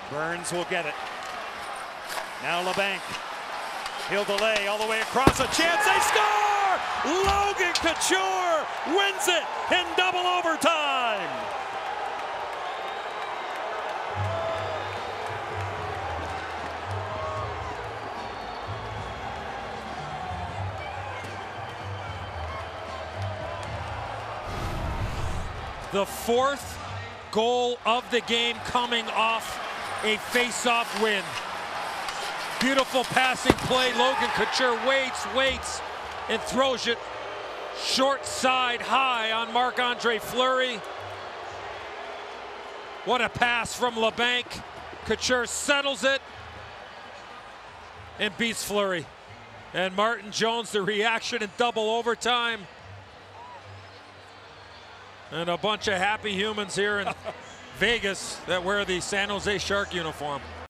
Burns will get it. Now LeBanc. He'll delay all the way across. A chance. They score! Logan Couture wins it in double overtime. The fourth goal of the game coming off a face-off win. Beautiful passing play. Logan Couture waits, and throws it short side high on Marc-Andre Fleury. What a pass from LeBanc. Couture settles it and beats Fleury. And Martin Jones, the reaction in double overtime. And a bunch of happy humans here in Vegas that wear the San Jose Shark uniform.